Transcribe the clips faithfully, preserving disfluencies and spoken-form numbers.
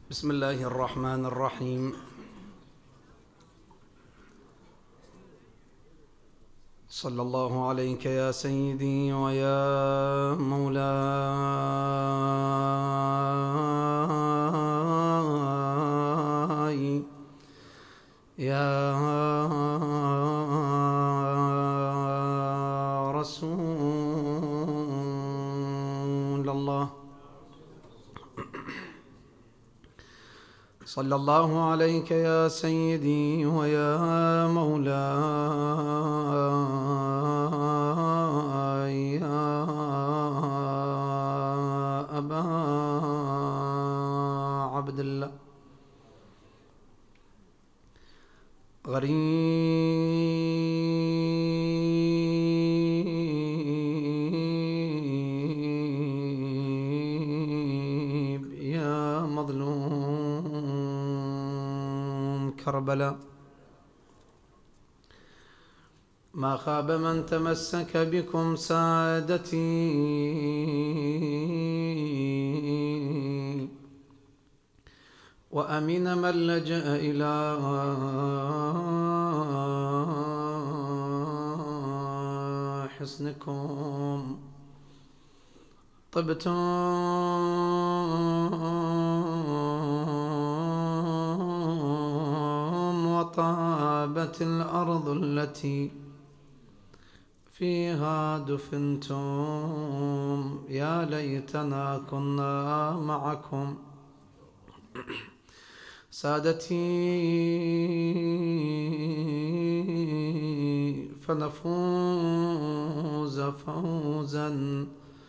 بسم الله الرحمن الرحيم. صلى الله عليك يا سيدي ويا مولاي يا رسول الله. صلى الله عليك يا سيدي ويا مولاي يا أبا عبد الله. غريب يا مظلوم كربلاء، ما خاب من تمسك بكم سادتي، وأمن من لجأ إلى حصنكم. طبتم وطابت الأرض التي فيها دفنتم. يا ليتنا كنا معكم سادتي فنفوز فوزا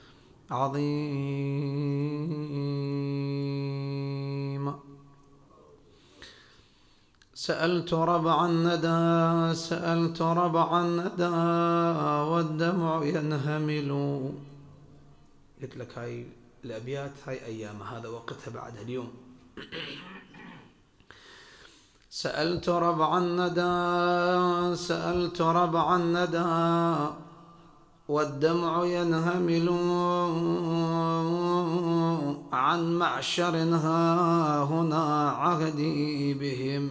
عظيما. سألت ربع الندى سألت ربع الندى والدمع ينهمل. قلت لك هاي الأبيات هاي أيام، هذا وقتها بعدها اليوم. سألت ربع الندى سألت ربع الندى والدمع ينهمل عن معشر ها هنا عهدي بهم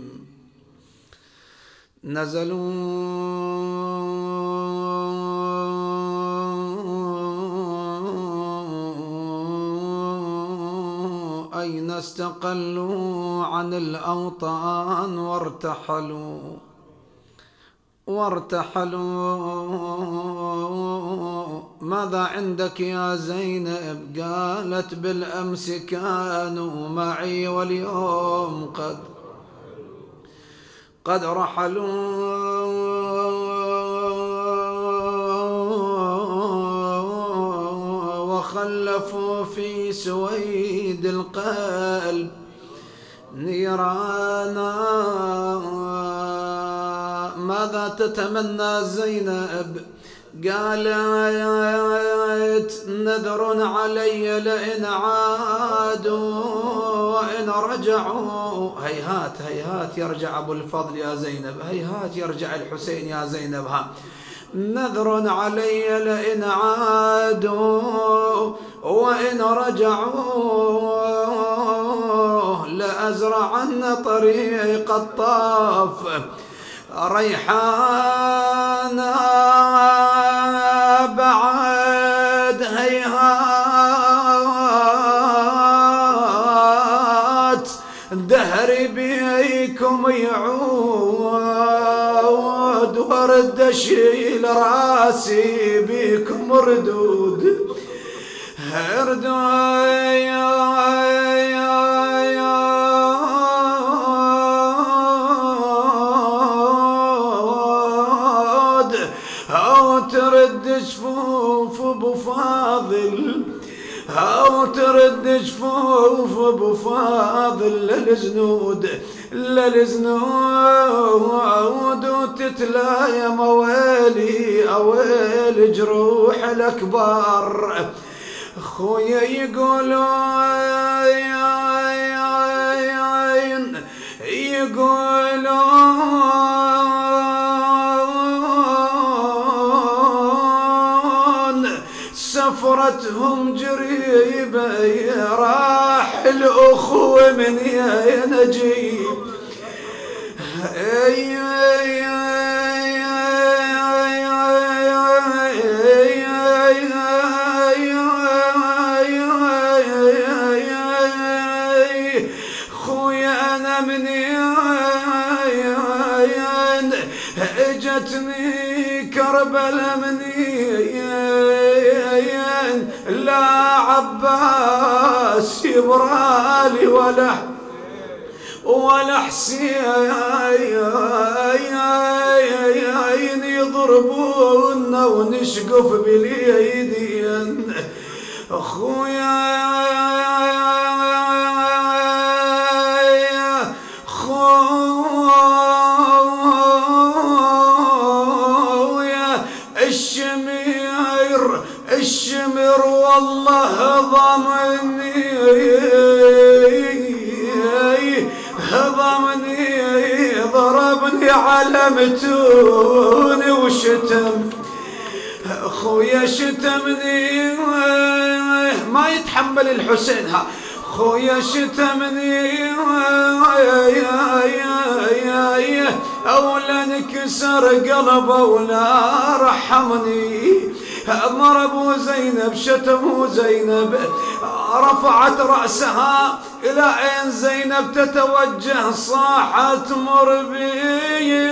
نزلوا. أين استقلوا عن الأوطان وارتحلوا وارتحلوا. ماذا عندك يا زينب؟ قالت بالأمس كانوا معي واليوم قد قد رحلوا. وخلفوا في سويد القلب نيرانا. ماذا تتمنى زينب؟ قالت نذر علي لئن عادوا وإن رجعوا. هيهات هيهات يرجع أبو الفضل يا زينب، هيهات يرجع الحسين يا زينب. ها نذر علي لئن عادوا وإن رجعوا لأزرعن طريق الطاف ريحانا. بعد هيهات دهري بيكم يعود ورد اشيل راسي بيكم ردود هردود. أو ترد جفوف ابو فاضل أو ترد جفوف ابو فاضل للزنود للزنود وتتلايم اويلي اويل جروح الاكبار. خويا يقولون يقولون سفرتهم جري راح الأخوة من يا نجيب خويا أنا مني اجتني كربلا مني لا عباس يبرالي ولا ولا حسين يضربونا ونشقف باليدين اخويا خويا الشمير الشمر والله ضمني ضمني ضربني على متوني وشتم خويا شتمني ما يتحمل الحسين ها خويا شتمني اولا انكسر قلبه ولا رحمني ضربوا زينب شتموا زينب رفعت رأسها إلى عين زينب تتوجه صاحت مر بي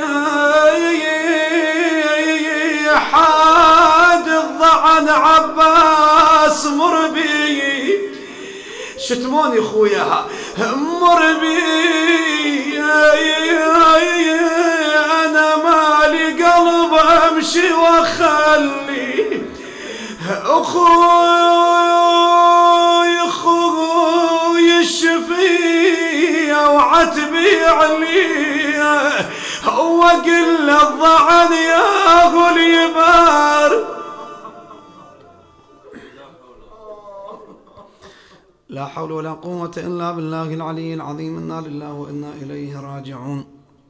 حاد الضعن عباس مر بي شتموني خوياها مر بي أنا مالي قلب أمشي وأخلي أخوي أخوي الشفيع وعتبي علي وقل الضعن يا غلي بار لا حول ولا قوة إلا بالله العلي العظيم إنا لله وإنا إليه راجعون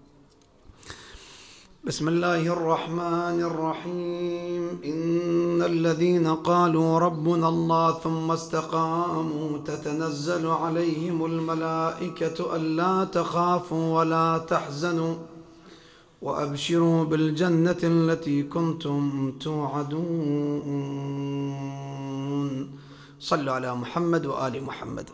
بسم الله الرحمن الرحيم إن الذين قالوا ربنا الله ثم استقاموا تتنزل عليهم الملائكة ألا تخافوا ولا تحزنوا وأبشروا بالجنة التي كنتم توعدون صلوا على محمد وآل محمد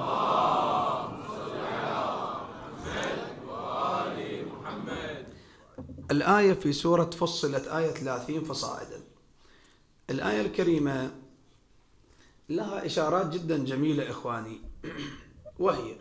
الآية في سورة فصلت آية ثلاثين فصاعدا. الآية الكريمة لها إشارات جدا جميلة إخواني، وهي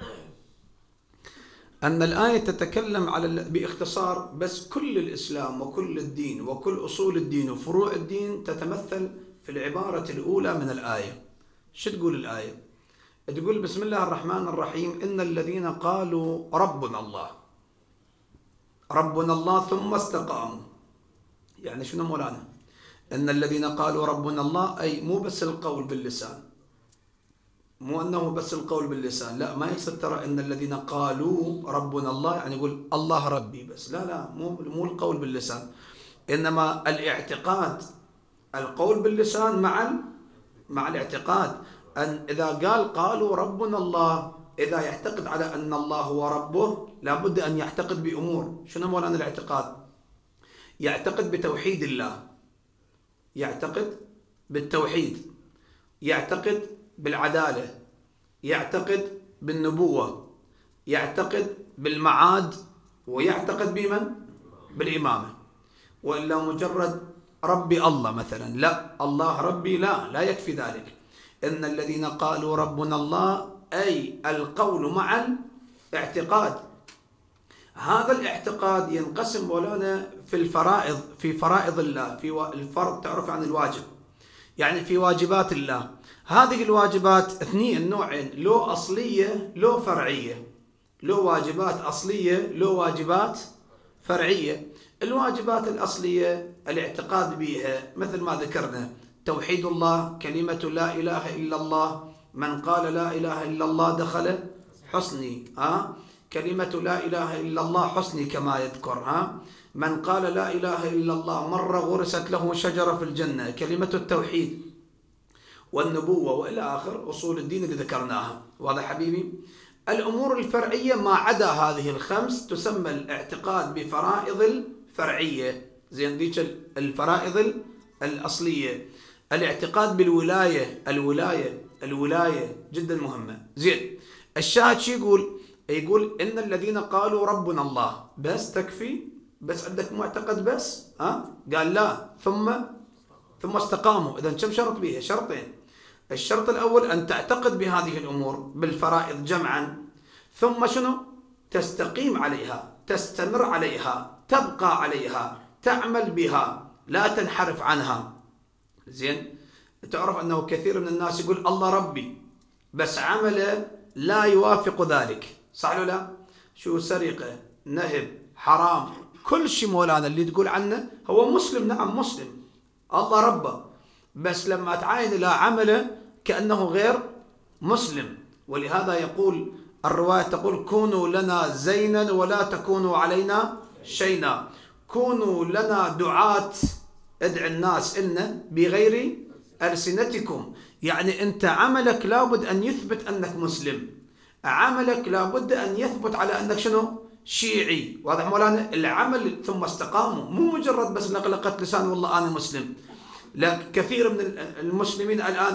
أن الآية تتكلم على باختصار بس كل الإسلام وكل الدين وكل أصول الدين وفروع الدين تتمثل في العبارة الأولى من الآية. شو تقول الآية؟ تقول بسم الله الرحمن الرحيم إن الذين قالوا ربنا الله ربنا الله ثم استقاموا. يعني شنو مولانا؟ إن الذين قالوا ربنا الله أي مو بس القول باللسان، مو أنه بس القول باللسان، لا ما يقصد ترى إن الذين قالوا ربنا الله يعني يقول الله ربي بس، لا لا مو مو القول باللسان، إنما الاعتقاد القول باللسان مع مع الاعتقاد. أن إذا قال قالوا ربنا الله، إذا يعتقد على أن الله هو ربه لابد أن يعتقد بأمور. شنو مولانا الاعتقاد؟ يعتقد بتوحيد الله، يعتقد بالتوحيد، يعتقد بالعدالة، يعتقد بالنبوة، يعتقد بالمعاد، ويعتقد بمن؟ بالإمامة. وإلا مجرد ربي الله مثلا، لا الله ربي لا لا يكفي ذلك. إن الذين قالوا ربنا الله أي القول مع الاعتقاد. هذا الاعتقاد ينقسم مولانا في الفرائض، في فرائض الله، في الفرض تعرف عن الواجب، يعني في واجبات الله. هذه الواجبات اثنين نوعين، لو أصلية لو فرعية، لو واجبات أصلية لو واجبات فرعية. الواجبات الأصلية الاعتقاد بها مثل ما ذكرنا، توحيد الله، كلمة لا إله إلا الله، من قال لا إله إلا الله دخل حصني، ها كلمة لا إله إلا الله حصني كما يذكر، ها من قال لا إله إلا الله مرة غرست له شجرة في الجنة، كلمة التوحيد. والنبوة وإلى آخر أصول الدين اللي ذكرناها. واضح حبيبي؟ الأمور الفرعية ما عدا هذه الخمس تسمى الاعتقاد بفرائض الفرعية. زين، ذيك الفرائض الأصلية. الاعتقاد بالولاية، الولاية الولاية جدا مهمة. زين، الشاهد شو يقول؟ يقول إن الذين قالوا ربنا الله، بس تكفي؟ بس عندك معتقد بس؟ ها؟ قال لا، ثم ثم استقاموا. إذا كم شرط بيها؟ شرطين. الشرط الأول أن تعتقد بهذه الأمور بالفرائض جمعا، ثم شنو؟ تستقيم عليها، تستمر عليها، تبقى عليها، تعمل بها، لا تنحرف عنها. زين، تعرف أنه كثير من الناس يقول الله ربي بس عمله لا يوافق ذلك، صح ولا لا؟ شو سرقة، نهب، حرام، كل شيء مولانا اللي تقول عنه هو مسلم، نعم مسلم، الله ربه، بس لما تعاين إلى عمله كأنه غير مسلم. ولهذا يقول الرواية تقول كونوا لنا زينا ولا تكونوا علينا شينا. كونوا لنا دعاة، ادع الناس إلنا بغير ألسنتكم. يعني أنت عملك لابد أن يثبت أنك مسلم، عملك لابد أن يثبت على أنك شنو؟ شيعي. واضح مولانا؟ العمل ثم استقاموا، مو مجرد بس لقلقة لسان والله أنا مسلم. لكن كثير من المسلمين الآن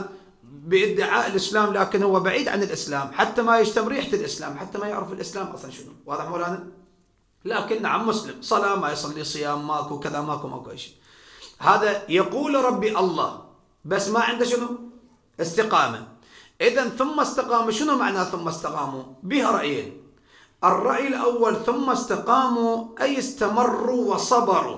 بادعاء الإسلام لكن هو بعيد عن الإسلام، حتى ما يشتم ريحة الإسلام، حتى ما يعرف الإسلام أصلا شنو. واضح مولانا؟ لكن نعم مسلم، صلاة ما يصلي، صيام ماكو، كذا ماكو، ماكو أي شيء. هذا يقول ربي الله بس ما عنده شنو؟ استقامة. إذا ثم استقاموا، شنو معنى ثم استقاموا؟ بها رأيين. الرأي الأول ثم استقاموا أي استمروا وصبروا،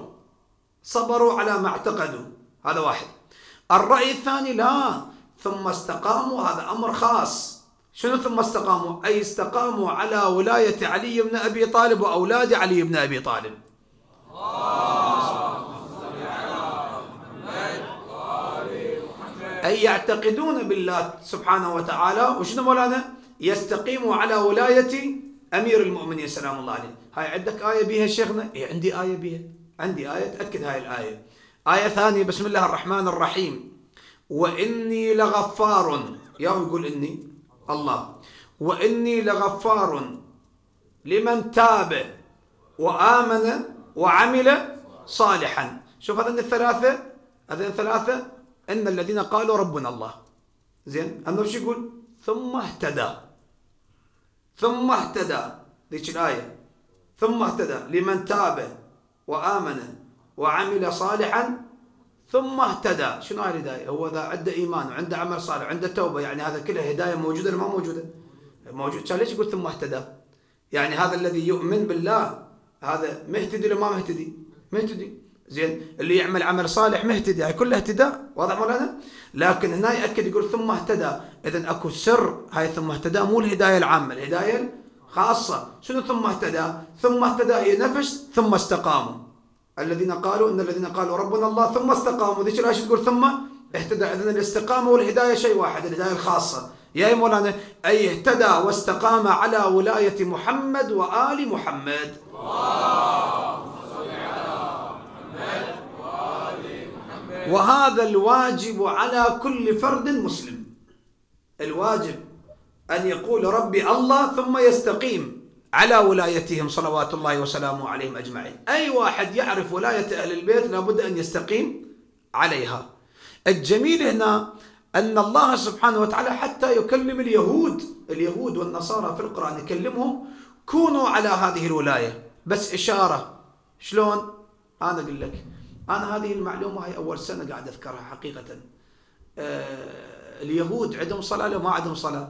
صبروا على ما اعتقدوا، هذا واحد. الرأي الثاني لا، ثم استقاموا هذا أمر خاص. شنو ثم استقاموا؟ أي استقاموا على ولاية علي بن أبي طالب وأولاد علي بن أبي طالب. أي يعتقدون بالله سبحانه وتعالى، وشنو مولانا؟ يستقيموا على ولاية أمير المؤمنين سلام الله عليه. هاي عندك آية بها شيخنا؟ إيه عندي آية بها، عندي آية تأكد هاي الآية. آية ثانية، بسم الله الرحمن الرحيم، وإني لغفار، يا يقول إني الله، وإني لغفار لمن تاب وآمن وعمل صالحا. شوف هذين الثلاثة، هذين الثلاثة إن الذين قالوا ربنا الله. زين، أنه شو يقول؟ ثم اهتدى، ثم اهتدى، ذيك الآية، ثم اهتدى لمن تاب وآمن وعمل صالحا ثم اهتدى. شنو هاي الهداية؟ هو إذا عنده إيمان وعنده عمل صالح وعنده توبة، يعني هذا كله هداية موجودة ولا ما موجودة؟ موجود. كان ليش يقول ثم اهتدى؟ يعني هذا الذي يؤمن بالله هذا مهتدي ولا ما مهتدي؟ مهتدي. زين، اللي يعمل عمل صالح مهتدي، هاي كلها اهتداء. واضح مولانا؟ لكن هنا يأكد يقول ثم اهتدى. إذن أكو سر هاي ثم اهتدى، مو الهداية العامة، الهداية الخاصة. شنو ثم اهتدى؟ ثم اهتدى هي نفس ثم استقاموا. الذين قالوا إن الذين قالوا ربنا الله ثم استقاموا، ذيك الآية تقول ثم اهتدى. إذن الاستقامة والهداية شيء واحد، الهداية الخاصة. يا مولانا، أي اهتدى واستقام على ولاية محمد وآل محمد. وهذا الواجب على كل فرد مسلم. الواجب أن يقول ربي الله ثم يستقيم على ولايتهم صلوات الله وسلامه عليهم أجمعين. أي واحد يعرف ولاية أهل البيت لابد أن يستقيم عليها. الجميل هنا أن الله سبحانه وتعالى حتى يكلم اليهود، اليهود والنصارى في القرآن يكلمهم كونوا على هذه الولاية، بس إشارة. شلون؟ أنا أقول لك، أنا هذه المعلومة هي أول سنة قاعد أذكرها حقيقة. آه اليهود عندهم صلاة ولا ما عندهم صلاة؟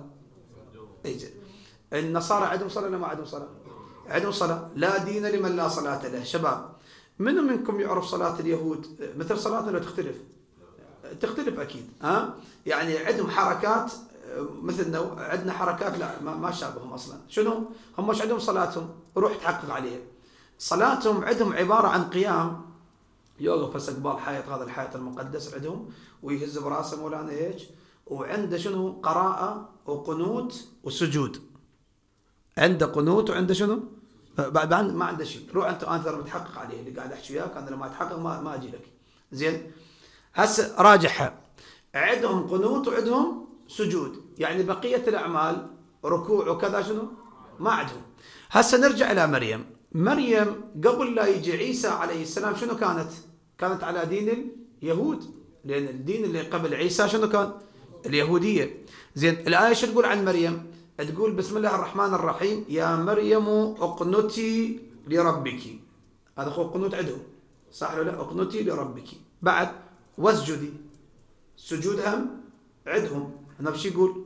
النصارى عندهم صلاة ولا ما عندهم صلاة؟ عندهم صلاة. لا دين لمن لا صلاة له. شباب، منو منكم يعرف صلاة اليهود مثل صلاتنا ولا تختلف؟ تختلف أكيد. ها أه؟ يعني عندهم حركات مثلنا، عندنا حركات لا ما شابههم أصلا. شنو؟ هم مش عندهم صلاتهم، روح تحقق عليها. صلاتهم عندهم عبارة عن قيام، يوقف هسه قبال حائط، هذا الحائط المقدس عندهم، ويهز براسه مولانا هيك، وعنده شنو؟ قراءة وقنوت وسجود. عنده قنوت وعنده شنو؟ بعد ما عنده شيء. روح انت، انا ترى متحقق عليه اللي قاعد احكي وياك، انا لما اتحقق ما ما اجي لك. زين، هسه راجعها. عندهم قنوت وعندهم سجود، يعني بقية الأعمال ركوع وكذا شنو؟ ما عندهم. هسه نرجع إلى مريم. مريم قبل لا يجي عيسى عليه السلام شنو كانت؟ كانت على دين اليهود، لأن الدين اللي قبل عيسى شنو كان؟ اليهودية. زين الآية شو تقول عن مريم؟ تقول بسم الله الرحمن الرحيم يا مريم اقنتي لربك. هذا هو القنوت عندهم، صح ولا لا؟ اقنتي لربك. بعد واسجدي، السجود هم عندهم. هنا بشي يقول؟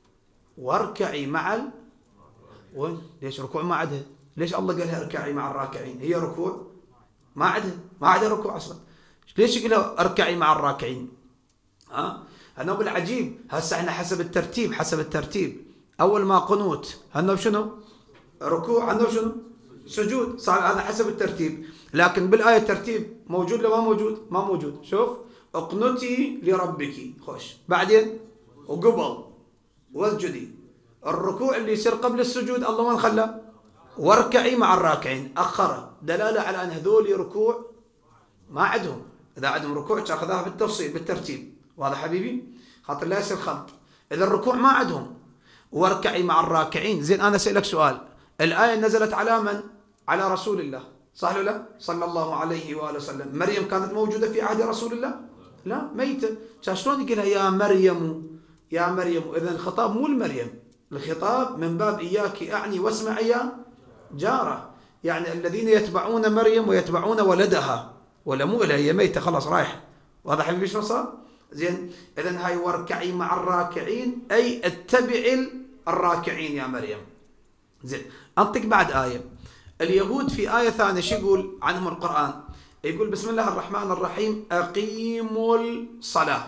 واركعي مع ال... وين؟ ليش ركوع ما عندها؟ ليش الله قالها اركعي مع الراكعين؟ هي ركوع ما عندها، ما عندها ركوع اصلا. ليش يقولها اركعي مع الراكعين؟ ها؟ هنا بالعجيب. هسه احنا حسب الترتيب، حسب الترتيب اول ما قنوت هنا شنو؟ ركوع، هنا شنو؟ سجود. صار هذا حسب الترتيب، لكن بالايه الترتيب موجود ولا ما موجود؟ ما موجود. شوف اقنتي لربك، خوش. بعدين وقبل واسجدي. الركوع اللي يصير قبل السجود الله وين خلاه؟ واركعي مع الراكعين، اخره دلاله على ان هذول ركوع ما عندهم. اذا عندهم ركوع تاخذها بالتفصيل بالترتيب، واضح حبيبي؟ خاطر لا يصير خلط. اذا الركوع ما عندهم واركعي مع الراكعين. زين انا اسالك سؤال، الايه نزلت على من؟ على رسول الله، صح ولا لا؟ صلى الله عليه واله وسلم. مريم كانت موجوده في عهد رسول الله؟ لا، ميته. شلون يقولها يا مريم يا مريم؟ اذا الخطاب مو لمريم، الخطاب من باب اياك اعني واسمع يا جاره، يعني الذين يتبعون مريم ويتبعون ولدها، ولا مو لها، هي ميته خلاص رايحه. واضح حبيبي شلون صار؟ زين اذا هاي واركعي مع الراكعين اي اتبع الراكعين يا مريم. زين انطق بعد ايه. اليهود في ايه ثانيه شو يقول عنهم القران؟ يقول بسم الله الرحمن الرحيم اقيموا الصلاه،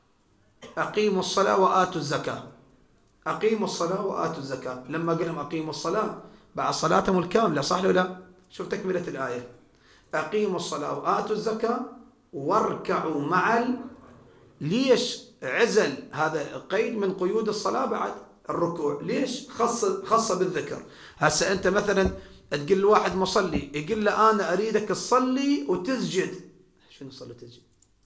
اقيموا الصلاه واتوا الزكاه. اقيموا الصلاه واتوا الزكاه. لما قال لهم اقيموا الصلاه بعد صلاتهم الكامله، صح ولا لا؟ شوف تكمله الايه. اقيموا الصلاه واتوا الزكاه واركعوا مع ال... ليش عزل هذا قيد من قيود الصلاة بعد الركوع؟ ليش خص خاصة بالذكر؟ هسه أنت مثلا تقول لواحد مصلي، يقول له أنا أريدك تصلي وتسجد. شنو تصلي وتسجد؟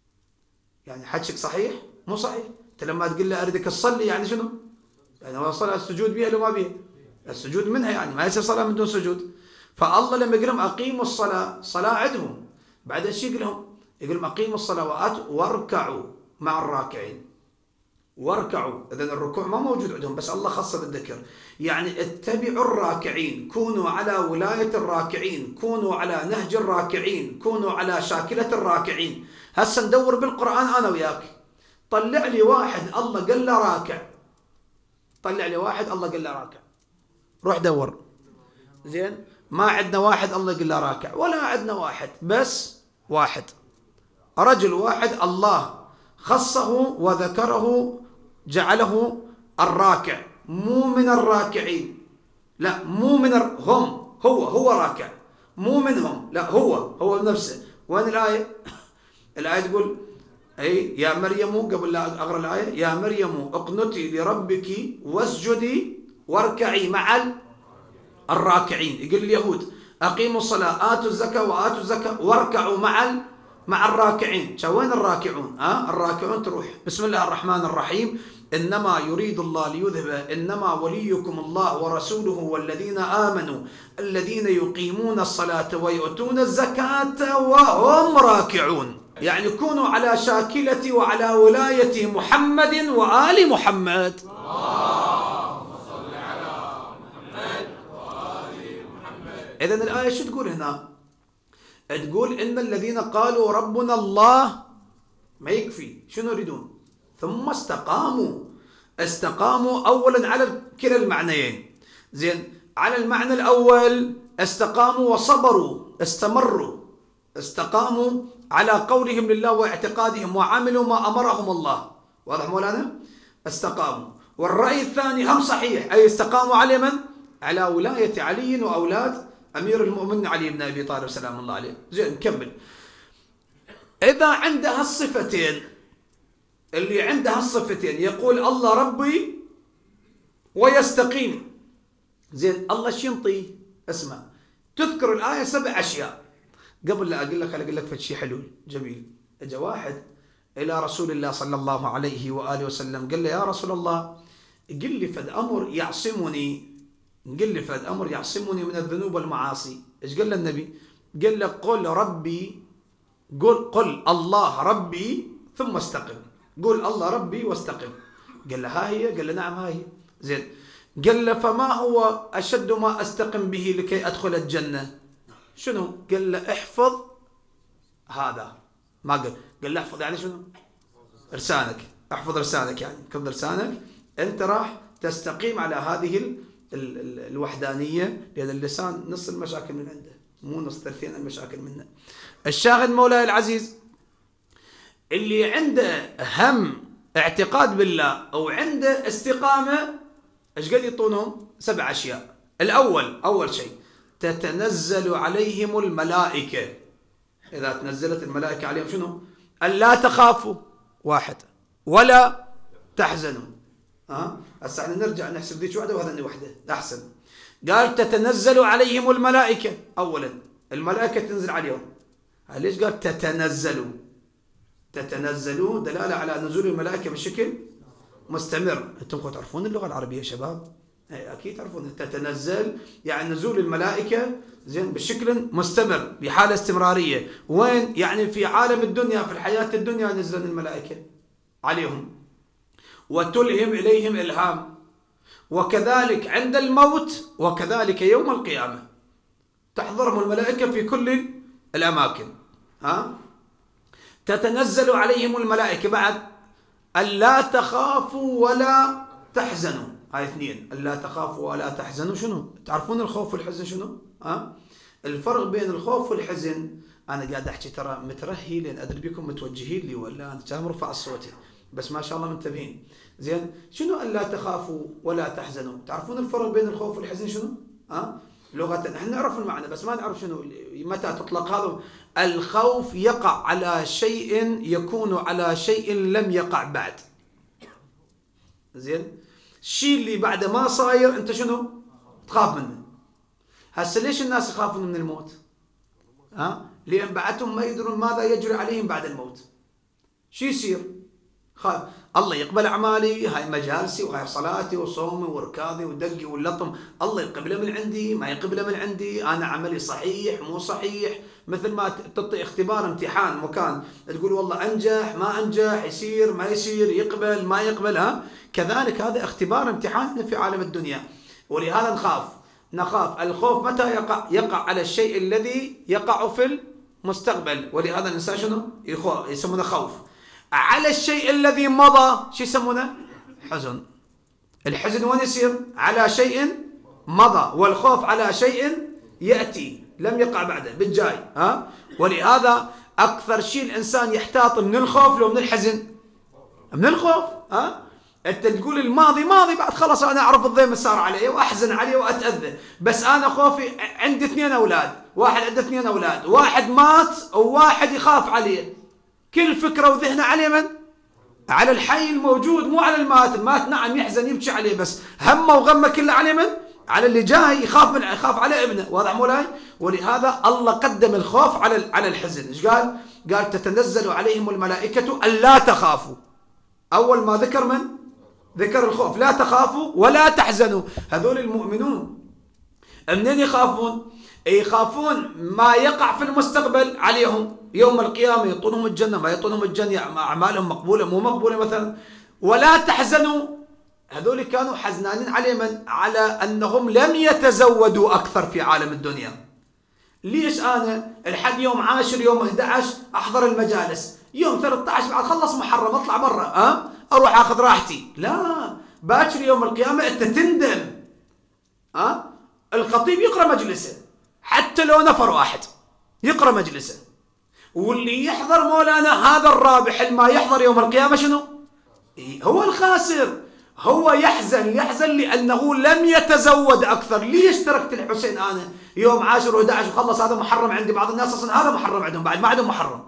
يعني حجك صحيح؟ مو صحيح. أنت لما تقول له أريدك تصلي يعني شنو؟ يعني هو الصلاة السجود بها ولا ما بها؟ السجود منها، يعني ما يصير صلاة من دون سجود. فالله لما يقول لهم أقيموا الصلاة، صلاة عندهم، بعد ايش يقول لهم؟ يقول لهم أقيموا الصلوات واركعوا مع الراكعين. واركعوا، إذن الركوع ما موجود عندهم، بس الله خص بالذكر. يعني اتبعوا الراكعين، كونوا على ولاية الراكعين، كونوا على نهج الراكعين، كونوا على شاكلة الراكعين. هسه ندور بالقرآن أنا وياك، طلع لي واحد الله قال له راكع، طلع لي واحد الله قال له راكع، روح دور. زين ما عندنا واحد الله قال له راكع، ولا عندنا واحد، بس واحد رجل واحد الله خصه وذكره جعله الراكع، مو من الراكعين، لا مو من الر... هم، هو هو راكع، مو منهم، لا هو هو نفسه. وين الآية؟ الآية تقول أي يا مريم، قبل لا أقرأ الآية، يا مريم اقنتي لربك واسجدي واركعي مع الراكعين. يقول اليهود أقيموا الصلاة آتوا الزكاة وآتوا الزكاة واركعوا مع مع الراكعين. وين الراكعون؟ ها؟ الراكعون تروح بسم الله الرحمن الرحيم إنما يريد الله ليذهب، إنما وليكم الله ورسوله والذين آمنوا الذين يقيمون الصلاة ويؤتون الزكاة وهم راكعون. يعني كونوا على شاكلة وعلى ولاية محمد وآل محمد. اللهم صل على محمد وآل محمد. إذن الآية شو تقول هنا؟ تقول إن الذين قالوا ربنا الله ما يكفي، شنو يريدون؟ ثم استقاموا. استقاموا أولا على كلا المعنيين. زين على المعنى الأول استقاموا وصبروا، استمروا، استقاموا على قولهم لله واعتقادهم وعملوا ما أمرهم الله. واضح مولانا؟ استقاموا. والرأي الثاني هم صحيح، أي استقاموا على من؟ على ولاية علي وأولاد أمير المؤمنين علي بن أبي طالب سلام الله عليه. زين نكمل. إذا عندها الصفتين، اللي عندها الصفتين يقول الله ربي ويستقيم. زين الله شو ينطي؟ اسمع، تذكر الآية سبع أشياء. قبل لا أقول لك خليني أقول لك فد شيء حلو جميل. اجى واحد إلى رسول الله صلى الله عليه وآله وسلم، قال له يا رسول الله قل لي فد أمر يعصمني، قل لي فد أمر يعصمني من الذنوب والمعاصي. إيش قال له النبي؟ قال له قل ربي، قل قل الله ربي ثم استقم، قل الله ربي واستقم. قال له ها هي؟ قال له نعم ها هي. زين. قال له فما هو أشد ما أستقم به لكي أدخل الجنة؟ شنو؟ قال له احفظ هذا. ما قال قال له احفظ يعني شنو؟ لسانك، احفظ لسانك، يعني كفظ لسانك أنت راح تستقيم على هذه ال ال ال الوحدانية، لأن اللسان نص المشاكل من عنده، مو نص ثلثين المشاكل منه. الشاهد مولاي العزيز، اللي عنده هم اعتقاد بالله أو عنده استقامة، ايش قد يعطونهم؟ سبع أشياء. الأول، أول شيء تتنزل عليهم الملائكة. إذا تنزلت الملائكة عليهم شنو؟ ألا تخافوا، واحد، ولا تحزنوا. ها هسه احنا نرجع نحسب ذيك واحدة وهذا وحدة أحسن. قال تتنزل عليهم الملائكة. أولا الملائكة تنزل عليهم. ليش قال تتنزلوا؟ تتنزلوا دلالة على نزول الملائكة بشكل مستمر. أنتم تعرفون اللغة العربية يا شباب؟ أكيد تعرفون. تتنزل يعني نزول الملائكة زين بشكل مستمر بحالة استمرارية. وين؟ يعني في عالم الدنيا، في الحياة الدنيا نزل الملائكة عليهم، وتلهم إليهم إلهام، وكذلك عند الموت، وكذلك يوم القيامة تحضرهم الملائكة في كل الأماكن. ها تتنزل عليهم الملائكة. بعد ألا تخافوا ولا تحزنوا. هاي اثنين، ألا تخافوا ولا تحزنوا. شنو؟ تعرفون الخوف والحزن شنو؟ ها الفرق بين الخوف والحزن. أنا قاعد أحكي ترى مترهي لأن أدري بكم متوجهين لي، ولا أنا كان مرفع الصوت بس ما شاء الله منتبهين. زين. شنو ألا تخافوا ولا تحزنوا؟ تعرفون الفرق بين الخوف والحزن شنو؟ ها لغة احنا نعرف المعنى بس ما نعرف شنو متى تطلق هذا. الخوف يقع على شيء يكون على شيء لم يقع بعد. زين. الشيء اللي بعد ما صاير انت شنو؟ تخاف منه. هسه ليش الناس يخافون من الموت؟ ها لأن بعدهم ما يدرون ماذا يجري عليهم بعد الموت. شو يصير؟ خاف الله يقبل أعمالي، هاي مجالسي وهاي صلاتي وصومي وركاضي ودقي واللطم، الله يقبله من عندي ما يقبله من عندي، أنا عملي صحيح مو صحيح. مثل ما تعطي اختبار امتحان مكان تقول والله أنجح ما أنجح، يصير ما يصير، يقبل ما يقبل. ها كذلك هذا اختبار امتحان في عالم الدنيا. ولهذا نخاف نخاف الخوف متى يقع؟ يقع على الشيء الذي يقع في المستقبل. ولهذا الإنسان شنو؟ يسمونه خوف. على الشيء الذي مضى شو يسمونه؟ حزن. الحزن وين يصير؟ على شيء مضى، والخوف على شيء يأتي لم يقع بعده بالجاي. ها ولهذا أكثر شيء الإنسان يحتاط من الخوف لو من الحزن؟ من الخوف. ها أنت تقول الماضي ماضي، بعد خلاص أنا أعرف الضيم صار عليه وأحزن عليه وأتأذى، بس أنا خوفي عندي اثنين أولاد، واحد عنده اثنين أولاد، واحد مات وواحد يخاف عليه، كل فكرة وذهنه عليه من؟ على الحي الموجود مو على المات. المات نعم يحزن يبكي عليه، بس همه وغمه كله عليه من؟ على اللي جاي، يخاف من يخاف على ابنه. واضح مولاي؟ ولهذا الله قدم الخوف على على الحزن. ايش قال؟ قال تتنزل عليهم الملائكة ألا تخافوا. أول ما ذكر من؟ ذكر الخوف. لا تخافوا ولا تحزنوا. هذول المؤمنون منين يخافون؟ يخافون ما يقع في المستقبل عليهم يوم القيامة، يعطونهم الجنة ما يعطونهم الجنة، أعمالهم مقبولة مو مقبولة مثلا. ولا تحزنوا، هذول كانوا حزنانين عليه من؟ على أنهم لم يتزودوا أكثر في عالم الدنيا. ليش أنا الحد يوم عاشر يوم أحد عشر أحضر المجالس، يوم ثلاثة عشر بعد خلص محرم أطلع برا أه؟ أروح أخذ راحتي؟ لا، باكر يوم القيامة أنت تندم. أه؟ الخطيب يقرأ مجلسه حتى لو نفر واحد يقرأ مجلسه، واللي يحضر مولانا هذا الرابح، اللي ما يحضر يوم القيامة شنو؟ هو الخاسر. هو يحزن يحزن لأنه لم يتزود أكثر. ليش تركت الحسين أنا يوم عاشر وأحد عشر وخلص هذا محرم عندي؟ بعض الناس أصلا هذا محرم عندهم بعد ما عندهم محرم.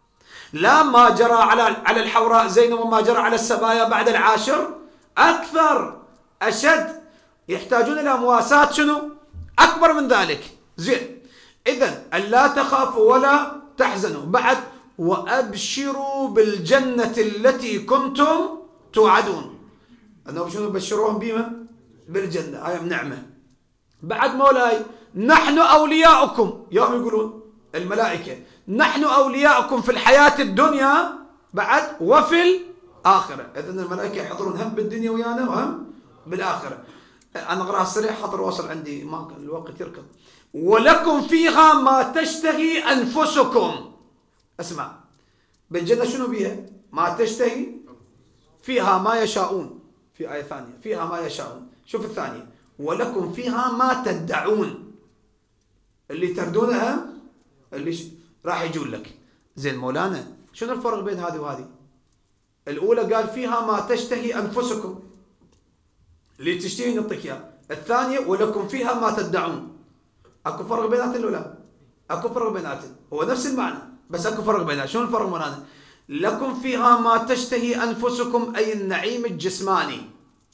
لا، ما جرى على على الحوراء زينب وما جرى على السبايا بعد العاشر أكثر أشد، يحتاجون إلى مواساة شنو؟ أكبر من ذلك. زين. إذن ألا تخافوا ولا تحزنوا. بعد وأبشروا بالجنة التي كنتم توعدون. أنهم شنو بشروهم بما؟ بالجنة، هاي نعمة. بعد مولاي نحن أولياؤكم، يوم يقولون الملائكة نحن أولياؤكم في الحياة الدنيا بعد وفي الآخرة. إذن الملائكة يحضرون هم بالدنيا ويانا وهم بالآخرة. أنا أقرأها سريع حضر واصل عندي ما الوقت يركض. ولكم فيها ما تشتهي أنفسكم. اسمع، بالجنة شنو بيها؟ ما تشتهي، فيها ما يشاءون، في آية ثانية فيها ما يشاءون. شوف الثانية، ولكم فيها ما تدعون، اللي تردونها اللي ش... راح يجون لك. زين مولانا شنو الفرق بين هذه وهذه؟ الأولى قال فيها ما تشتهي أنفسكم، اللي تشتهي نعطيك إياه. الثانية ولكم فيها ما تدعون. اكو فرق بيناتن ولا؟ اكو فرق بيناتن، هو نفس المعنى بس اكو فرق بيناتن. شنو الفرق مولانا؟ لكم فيها ما تشتهي أنفسكم أي النعيم الجسماني،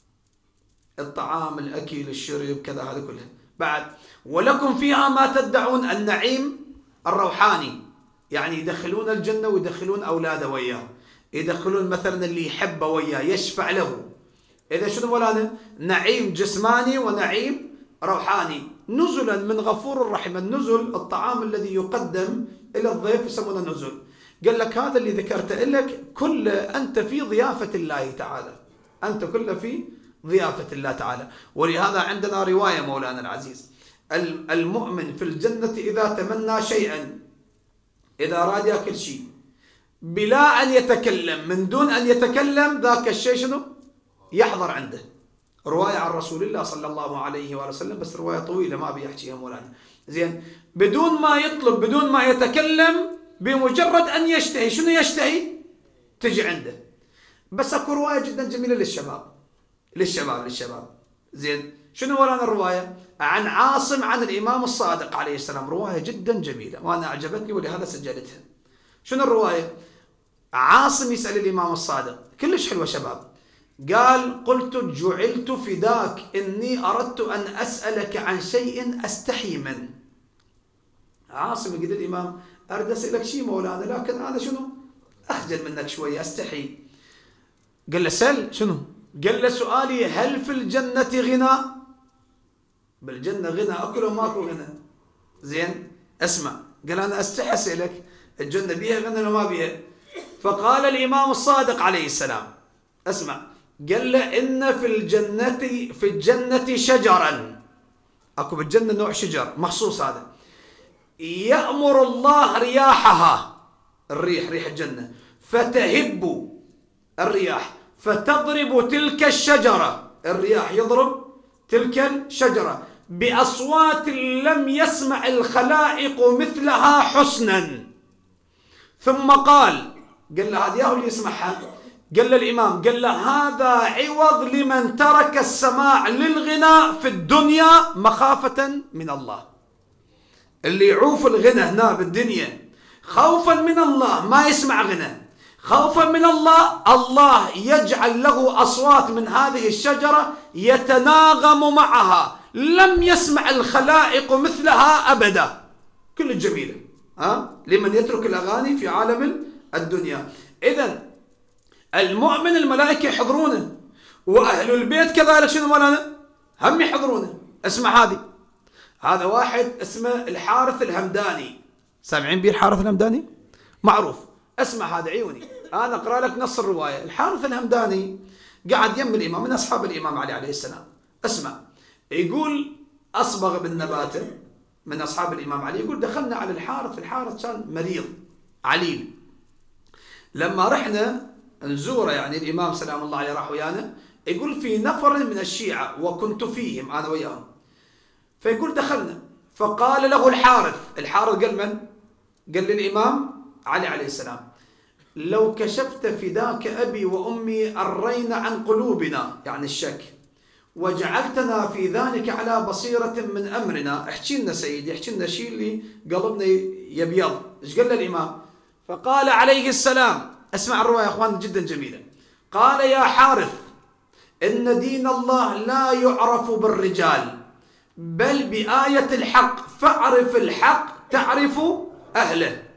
الطعام الأكل الشرب كذا هذا كله. بعد ولكم فيها ما تدعون النعيم الروحاني، يعني يدخلون الجنة ويدخلون أولاده وياه، يدخلون مثلا اللي يحبه وياه يشفع له. إذا شنو مولانا؟ نعيم جسماني ونعيم روحاني، نزلا من غفور رحيم. النزل الطعام الذي يقدم إلى الضيف يسمونه نزل. قال لك هذا اللي ذكرته لك كله أنت في ضيافة الله تعالى، أنت كله في ضيافة الله تعالى. ولهذا عندنا رواية مولانا العزيز، المؤمن في الجنة إذا تمنى شيئا، إذا أراد يأكل شيء بلا أن يتكلم، من دون أن يتكلم ذاك الشيء شنو؟ يحضر عنده. رواية عن رسول الله صلى الله عليه وآله وسلم، بس رواية طويلة ما بيحكيها مولانا. زين، بدون ما يطلب بدون ما يتكلم، بمجرد أن يشتهي، شنو يشتهي؟ تجي عنده. بس اكو رواية جدا جميلة للشباب للشباب للشباب زين، شنو مولانا الرواية؟ عن عاصم عن الإمام الصادق عليه السلام، رواية جدا جميلة وأنا أعجبتني ولهذا سجلتها. شنو الرواية؟ عاصم يسأل الإمام الصادق، كلش حلوة شباب، قال قلت جعلت فداك إني أردت أن أسألك عن شيء أستحي منه. عاصم يقول الإمام أريد أسألك شيء مولانا، لكن أنا شنو أخجل منك شوية أستحي. قال له سل. شنو؟ قال له سؤالي هل في الجنة غنى؟ بالجنة غنى أكل وماكو غنى. زين اسمع، قال أنا أستحي أسألك الجنة بيها غنى وما بيها؟ فقال الإمام الصادق عليه السلام اسمع، قال له إن في الجنة في الجنة شجرا، أكو بالجنة نوع شجر مخصوص هذا، يأمر الله رياحها، الريح ريح الجنة، فتهب الرياح فتضرب تلك الشجرة، الرياح يضرب تلك الشجرة بأصوات لم يسمع الخلائق مثلها حسنا. ثم قال قال له هذا اللي يسمعها، قال له الإمام قال له هذا عوض لمن ترك السماع للغناء في الدنيا مخافة من الله. اللي يعوف الغنى هنا بالدنيا خوفا من الله ما يسمع غنى، خوفا من الله الله يجعل له أصوات من هذه الشجرة يتناغم معها لم يسمع الخلائق مثلها أبدا. كل الجميلة ها لمن يترك الأغاني في عالم الدنيا. إذن المؤمن الملائكة يحضرونه، وأهل البيت كذلك شنو مولانا؟ هم يحضرونه. اسمع هذه، هذا واحد اسمه الحارث الهمداني، سامعين به الحارث الهمداني؟ معروف. اسمع هذا عيوني، أنا أقرأ لك نص الرواية. الحارث الهمداني قاعد يم الإمام، من أصحاب الإمام علي عليه السلام. اسمع، يقول أصبغ بن نباتة من أصحاب الإمام علي، يقول دخلنا على الحارث، الحارث كان مريض عليل، لما رحنا نزوره يعني الإمام سلام الله عليه راح ويانا، يقول في نفر من الشيعة وكنت فيهم أنا وياهم، فيقول دخلنا فقال له الحارث، الحارث قال من؟ قال للإمام علي عليه السلام لو كشفت فداك أبي وأمي الرين عن قلوبنا، يعني الشك، وجعلتنا في ذلك على بصيرة من أمرنا، احكي لنا سيدي، احكي لنا شيء اللي قلبنا يبيض. ايش قال له الإمام؟ فقال عليه السلام، اسمع الرواية يا أخوان جدا جميلة، قال يا حارث إن دين الله لا يعرف بالرجال بل بآية الحق، فاعرف الحق تعرف أهله،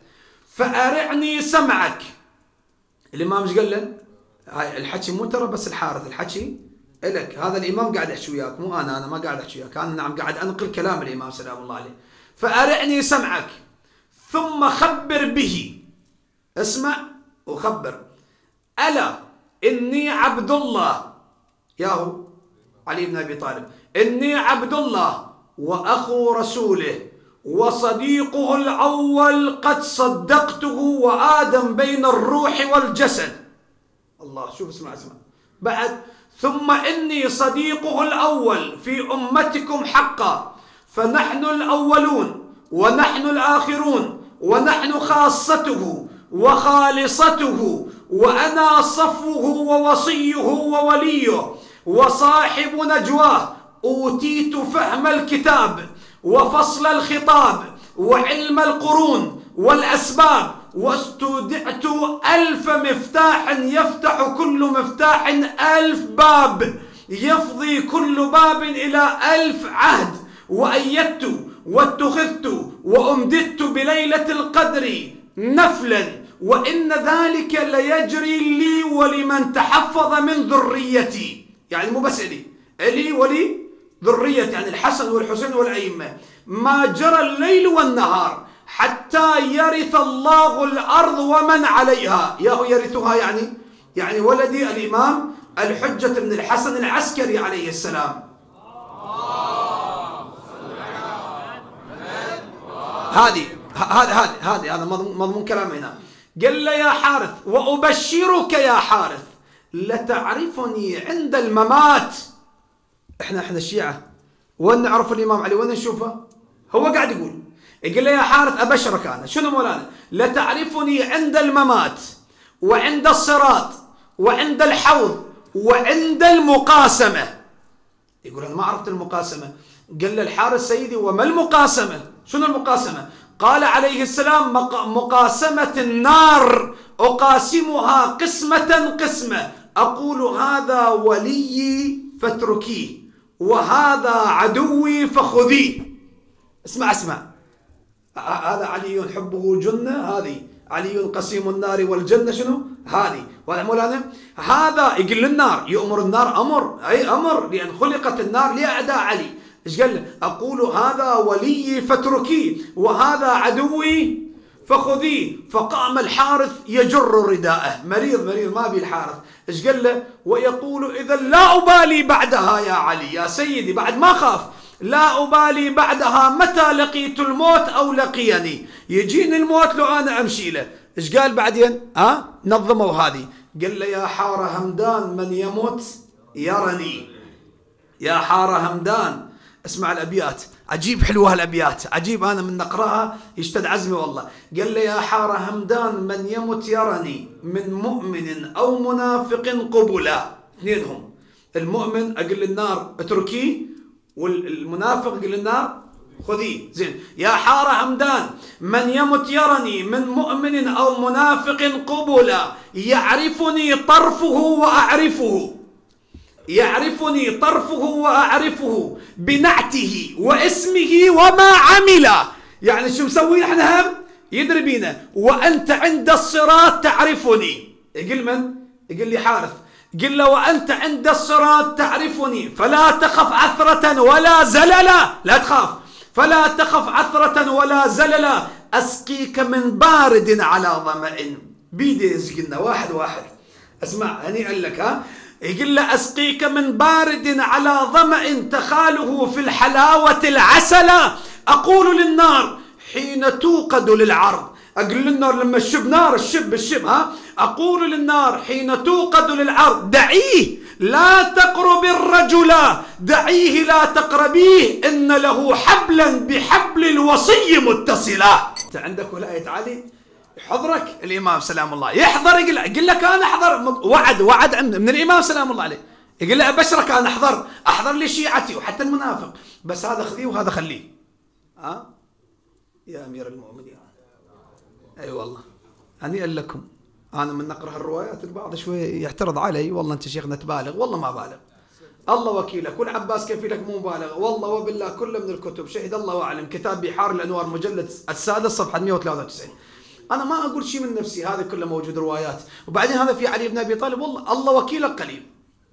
فأرعني سمعك. الإمام ايش قال له؟ هاي الحكي مو ترى بس الحارث، الحكي إلك، هذا الإمام قاعد أحكي وياك مو أنا، أنا ما قاعد أحكي وياك، أنا نعم قاعد أنقل كلام الإمام سلام الله عليه. فأرعني سمعك ثم خبر به، اسمع وخبر. ألا إني عبد الله، ياهو علي بن أبي طالب، إني عبد الله وأخو رسوله وصديقه الأول قد صدقته وآدم بين الروح والجسد. الله، شوف اسمع اسمع بعد. ثم إني صديقه الأول في أمتكم حقا، فنحن الأولون ونحن الآخرون ونحن خاصته وخالصته، وأنا صفوه ووصيه ووليه وصاحب نجواه. أوتيت فهم الكتاب وفصل الخطاب وعلم القرون والأسباب، واستودعت ألف مفتاح يفتح كل مفتاح ألف باب، يفضي كل باب إلى ألف عهد. وأيدت واتخذت وأمددت بليلة القدر نفلا، وإن ذلك ليجري لي ولمن تحفظ من ذريتي. يعني مو بس إلي، إلي ولي ذريتي، يعني الحسن والحسين والأئمة. ما جرى الليل والنهار حتى يرث الله الأرض ومن عليها. ياهو يرثها يعني يعني ولدي الإمام الحجة بن الحسن العسكري عليه السلام. هذه هذه هذه هذه هذا مضمون كلام هنا. قال له يا حارث وأبشرك يا حارث لتعرفني عند الممات. احنا احنا الشيعة وين نعرف الإمام علي؟ وين نشوفه؟ هو قاعد يقول يقول له يا حارث أبشرك أنا شنو مولانا؟ لتعرفني عند الممات وعند الصراط وعند الحوض وعند المقاسمة. يقول أنا ما عرفت المقاسمة. قال له الحارث سيدي وما المقاسمة؟ شنو المقاسمة؟ قال عليه السلام مقاسمة النار أقاسمها قسمة قسمة، أقول هذا ولي فاتركيه وهذا عدوي فخذيه. اسمع اسمع، هذا علي حبه جنة، هذه علي قسيم النار والجنة شنو؟ هذه. مولانا هذا يقول للنار يؤمر النار أمر، أي أمر، لأن خلقت النار لأعداء علي. ايش قال له؟ أقول هذا ولي فاتركيه وهذا عدوي فخذيه. فقام الحارث يجر رداءه، مريض مريض ما بي الحارث. ايش قال له؟ ويقول إذا لا أبالي بعدها يا علي، يا سيدي بعد ما خاف، لا أبالي بعدها متى لقيت الموت أو لقيني، يجيني الموت لو أنا أمشي له. ايش قال بعدين؟ ها أه؟ نظموا هذه. قال له يا حار همدان من يموت يرني. يا حار همدان، اسمع الأبيات عجيب، حلوة الأبيات عجيب، أنا من نقرأها يشتد عزمي والله. قال لي يا حار همدان من يمت يرني من مؤمن أو منافق قبلا. اثنينهم، المؤمن أقل للنار اتركيه، والمنافق أقل للنار خذيه. زين. يا حار همدان من يمت يرني من مؤمن أو منافق قبلا، يعرفني طرفه وأعرفه، يعرفني طرفه وأعرفه بنعته واسمه وما عمل. يعني شو مسوي احنا هم يدري بينا. وأنت عند الصراط تعرفني. يقول من؟ يقول لي حارث. قل له وأنت عند الصراط تعرفني فلا تخف عثرة ولا زللا. لا تخاف، فلا تخف عثرة ولا زللا، أسقيك من بارد على ظمأ. بيدي يسقينا واحد واحد. اسمع هنيئا لك. ها يقول له أسقيك من بارد على ظمأ تخاله في الحلاوة العسلة. أقول للنار حين توقد للعرض، أقول للنار لما الشب نار الشب الشب ها أقول للنار حين توقد للعرض دعيه لا تقرب الرجل، دعيه لا تقربيه، إن له حبلا بحبل الوصي متصلا. أنت عندك ولاية علي يحضرك الإمام سلام الله، يحضر يقول يقول لك أنا أحضر، وعد وعد من الإمام سلام الله عليه، يقول له أبشرك أنا أحضر أحضر لي شيعتي وحتى المنافق، بس هذا خذيه وهذا خليه. ها يا أمير المؤمنين. أي أيوة والله هنيئا لكم. أنا من نقرأ الروايات البعض شوي يعترض علي، والله أنت شيخنا تبالغ، والله ما بالغ، الله وكيلك، والعباس كفيلك مو بالغ، والله وبالله كل من الكتب شهد الله وأعلم. كتاب بحار الأنوار مجلد السادس صفحة مئة وثلاثة وتسعين. أنا ما أقول شيء من نفسي، هذا كله موجود روايات. وبعدين هذا في علي بن أبي طالب، والله الله وكيلك قليل،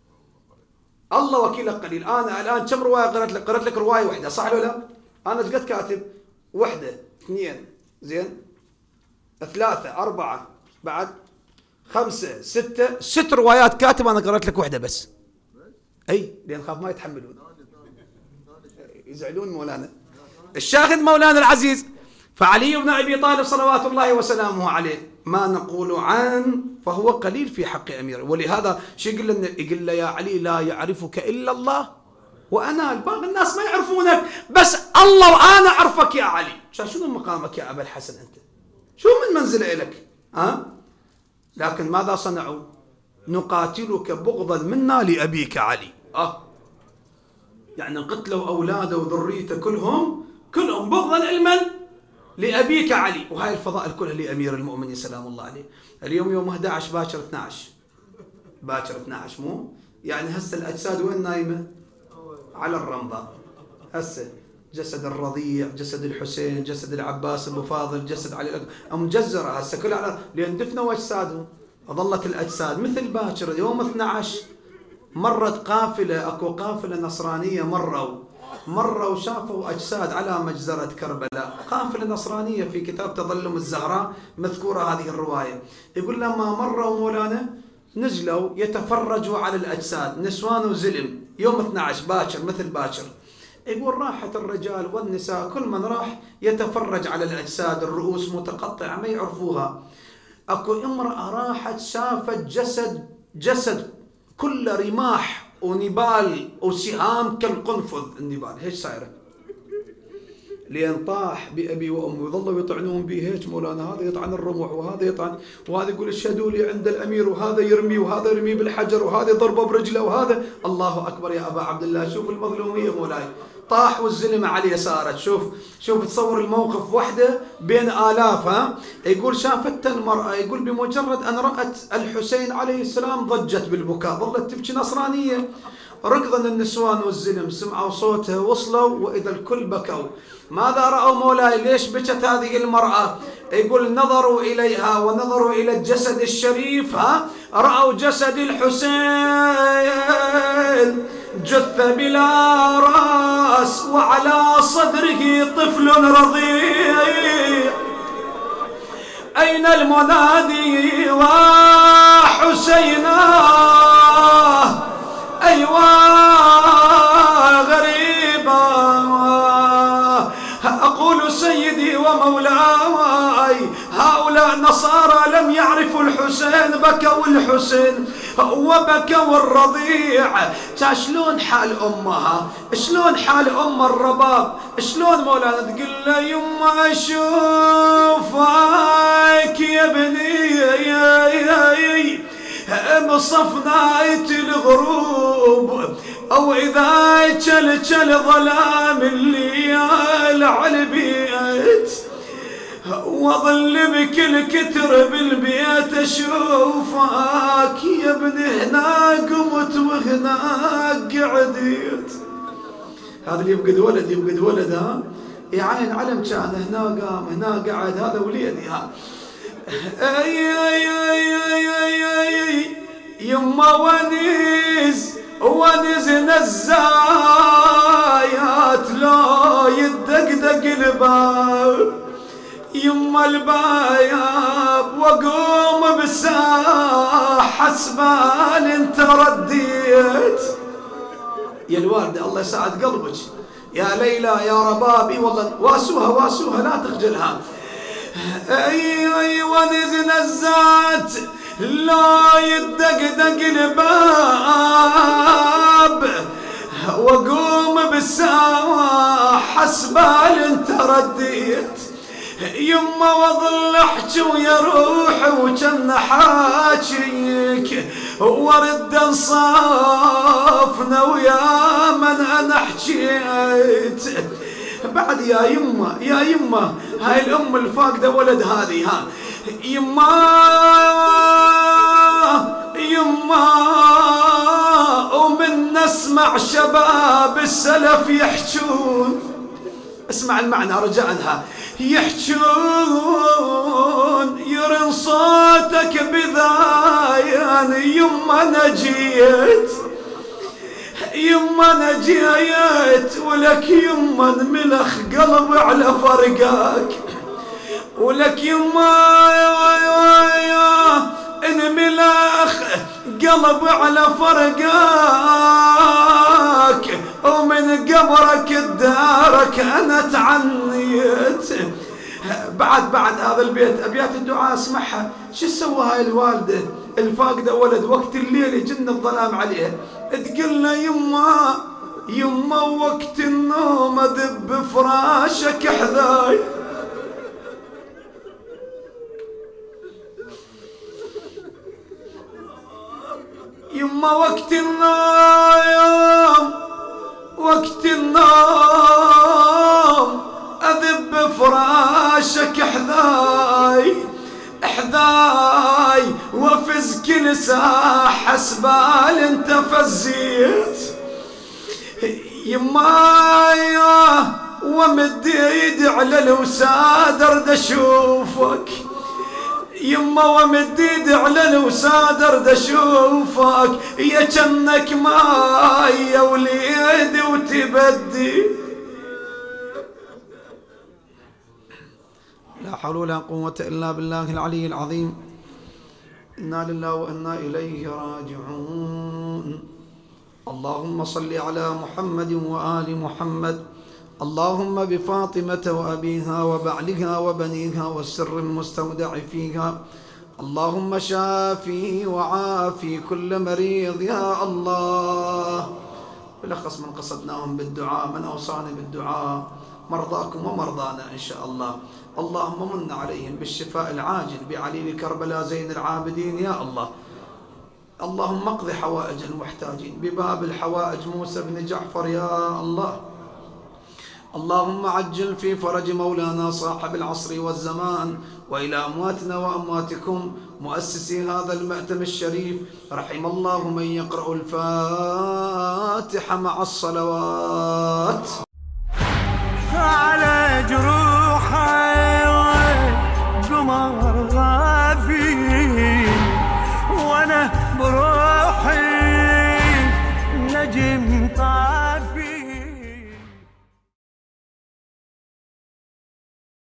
الله وكيلك قليل. أنا الآن كم رواية قرأت لك؟ قرأت لك رواية واحدة، صح ولا لا؟ أنا ايش قد كاتب؟ واحدة، اثنين، زين، ثلاثة، أربعة، بعد خمسة، ستة، ست روايات كاتب، أنا قرأت لك واحدة بس. أي لأن خاف ما يتحملون، يزعلون مولانا. الشاهد مولانا العزيز، فعلي بن أبي طالب صلوات الله وسلامه عليه ما نقول عن فهو قليل في حق أمير. ولهذا شو يقول لنا؟ يقول له يا علي لا يعرفك إلا الله وأنا، باقي الناس ما يعرفونك، بس الله وأنا أعرفك يا علي. شنو مقامك يا أبا الحسن أنت؟ شو من منزلة إلك؟ ها؟ لكن ماذا صنعوا؟ نقاتلك بغضا منا لأبيك علي. أه يعني قتلوا أولاده وذريته كلهم كلهم بغضا علما لأبيك علي. وهاي الفضائل كلها لأمير المؤمنين سلام الله عليه. اليوم يوم أحد عشر باكر اثني عشر، باكر اثني عشر، مو يعني هسه الأجساد وين نايمة؟ على الرمضاء. هسه جسد الرضيع، جسد الحسين، جسد العباس أبو فاضل، جسد علي مجزرة هسه كلها على، لأن دفنوا أجسادهم. ظلت الأجساد مثل باكر يوم اثني عشر مرت قافلة، أكو قافلة نصرانية مروا مروا شافوا أجساد على مجزرة كربلاء، قافلة نصرانية في كتاب تظلم الزهراء مذكورة هذه الرواية. يقول لما مروا مولانا نزلوا يتفرجوا على الأجساد، نسوان وزلم، يوم اثني عشر باكر مثل باكر. يقول راحت الرجال والنساء كل من راح يتفرج على الأجساد، الرؤوس متقطعة ما يعرفوها. أكو امرأة راحت شافت جسد جسد كل رماح ونبال وسهام كالقنفذ، النبال هيك صايره، لين طاح بأبي وأمي وظلوا يطعنون به هيك مولانا، هذا يطعن الرمح وهذا يطعن، وهذا يقول اشهدوا لي عند الأمير، وهذا يرمي وهذا يرمي بالحجر وهذا يضربه برجله وهذا. الله أكبر يا أبا عبد الله، شوف المظلومية مولاي. طاح والزلمة عليه صارت. شوف شوف تصور الموقف، وحدة بين آلاف. ها يقول شافت المرأة، يقول بمجرد أن رأت الحسين عليه السلام ضجت بالبكاء، ظلت تبكي نصرانية. ركضن النسوان والزلم، سمعوا صوتها وصلوا وإذا الكل بكوا. ماذا رأوا مولاي؟ ليش بكت هذه المرأة؟ يقول نظروا إليها ونظروا إلى الجسد الشريف. ها رأوا جسد الحسين جثة بلا رأس وعلى صدره طفل رضيع. أين المنادي وحسينا؟ أيوا غريبا أقول سيدي ومولاي، هؤلاء نصارى لم يعرفوا الحسين، بكوا الحسين وبكوا الرضيع. شلون حال أمها؟ شلون حال أم الرباب؟ شلون مولانا؟ تقول له يما أشوفك يا ابني بصف نايت الغروب، أو إذا جل جل ظلام الليال على البيت، وظل بكل كتر بالبيت أشوفك يا ابني، هنا قمت وهناك قعدت. هذا اللي يفقد ولد يفقد ولد، ها يعين علم كان هنا قام هنا قعد، هذا وليدي. ها اي اي اي اي اي اي يما ونيز ونيز نزايات لو يدقدق الباب، يما الباياب وقوم بساحة سبال انت رديت. يا الوالدة الله يسعد قلبك يا ليلى يا ربابي، والله واسوها واسوها لا تخجلها. اي اي ونز نزات لا يدقدق الباب، وقوم بالساحة سبال انت رديت. يما وظل احجي ويا روحي وجن حاجيك، ورد انصافنا ويا من انا حجيت. بعد يا يما يا يما هاي الام الفاقده ولد هذه، ها يما يما ومن نسمع شباب السلف يحجون، اسمع المعنى رجعنها. يحجون يرن صوتك بذاين يما أنا جيت يما أنا جيت ولك يما انملخ قلبي على فرقاك ولك يما انملخ قلبي على فرقاك ومن قبرك الدارك أنا تعنيت. بعد بعد هذا البيت أبيات الدعاء اسمعها. شو سوى هاي الوالدة الفاقدة ولد وقت الليل يجن الظلام عليها؟ تقلنا يما يما وقت النوم أذب فراشك حذاي. يما وقت النوم وقت النوم أذب فراشك حذاي حذاي وفز كل ساحة سبال انت فزيت. يما ومد ايدي على الوساد ارد اشوفك يما ومد ايدي على الوساد ارد اشوفك يا جنك ماي يا وليدي وتبدي. لا حول ولا قوة إلا بالله العلي العظيم. إنا لله وإنا إليه راجعون. اللهم صل على محمد وآل محمد. اللهم بفاطمة وأبيها وبعلها وبنيها والسر المستودع فيها. اللهم شافي وعافي كل مريض يا الله. بلخص من قصدناهم بالدعاء من أوصاني بالدعاء مرضاكم ومرضانا إن شاء الله. اللهم من عليهم بالشفاء العاجل بعليل كربلاء زين العابدين يا الله. اللهم اقض حوائج المحتاجين بباب الحوائج موسى بن جعفر يا الله. اللهم عجل في فرج مولانا صاحب العصر والزمان وإلى أمواتنا وأمواتكم مؤسسي هذا المأتم الشريف. رحم الله من يقرأ الفاتحة مع الصلوات. على جروحي قمر غافي وانا بروحي نجم طالع